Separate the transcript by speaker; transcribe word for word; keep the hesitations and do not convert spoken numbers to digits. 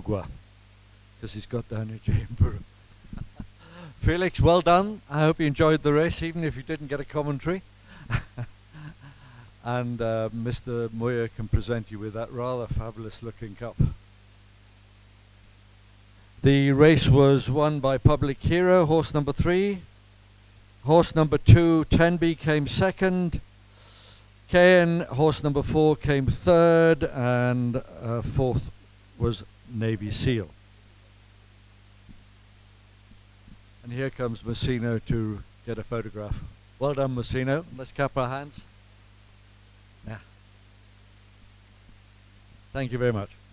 Speaker 1: Agua, because he's got down in Chamber. Felix, well done. I hope you enjoyed the race, even if you didn't get a commentary. And uh, Mister Moyer can present you with that rather fabulous looking cup. The race was won by Public Hero, horse number three. Horse number two, Tenby, came second. K N, horse number four, came third. And uh, fourth was Navy Seal. And here comes Messino to get a photograph. Well done, Messino. Let's clap our hands. Yeah. Thank you very much.